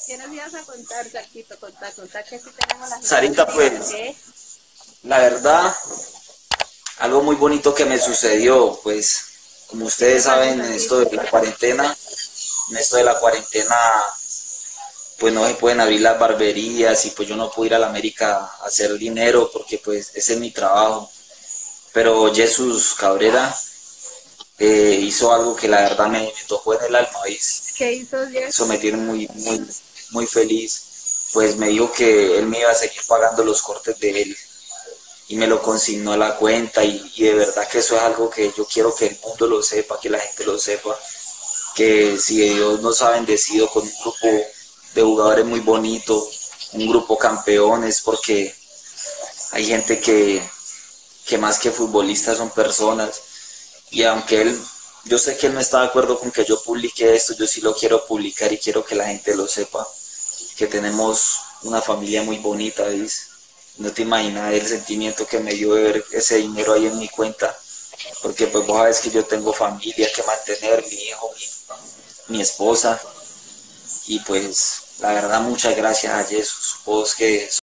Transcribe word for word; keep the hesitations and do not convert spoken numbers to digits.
¿Qué nos ibas a contar, Sarquito? Contá, contá que aquí tenemos las Sarita, noticias, pues, ¿qué? la verdad, algo muy bonito que me sucedió, pues, como ¿Qué te ustedes pasó, saben, en esto Sarquito? de la cuarentena, en esto de la cuarentena, pues no se pueden abrir las barberías y pues yo no puedo ir a la América a hacer dinero porque pues ese es mi trabajo. Pero Jesús Cabrera eh, hizo algo que la verdad me, me tocó en el alma, ¿veis? ¿Qué hizo Eso me Jesús? tiene muy, muy, muy feliz. Pues me dijo que él me iba a seguir pagando los cortes de él y me lo consignó a la cuenta y, y de verdad que eso es algo que yo quiero que el mundo lo sepa, que la gente lo sepa, que si Dios nos ha bendecido con un grupo de jugadores muy bonito, un grupo campeones, porque hay gente que, que más que futbolistas son personas y aunque él, yo sé que él no está de acuerdo con que yo publique esto, yo sí lo quiero publicar y quiero que la gente lo sepa, que tenemos una familia muy bonita, ¿ves? No te imaginas el sentimiento que me dio de ver ese dinero ahí en mi cuenta, porque pues vos sabes que yo tengo familia que mantener, mi hijo, mi, mi esposa, y pues la verdad muchas gracias a Jesús, vos que